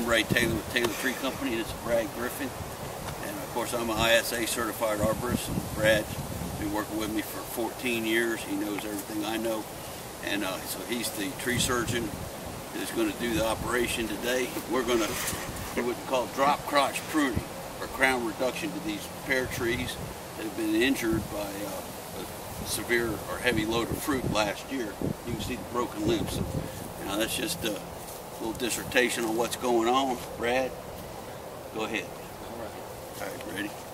Ray Taylor with Taylor Tree Company. This is Brad Griffin. And of course, I'm an ISA certified arborist. And Brad's been working with me for 14 years. He knows everything I know. And so he's the tree surgeon that is going to do the operation today. We're going to do what's called drop crotch pruning, or crown reduction to these pear trees that have been injured by a severe or heavy load of fruit last year. You can see the broken limbs. So, now that's just a little dissertation on what's going on. Brad, go ahead. All right, ready?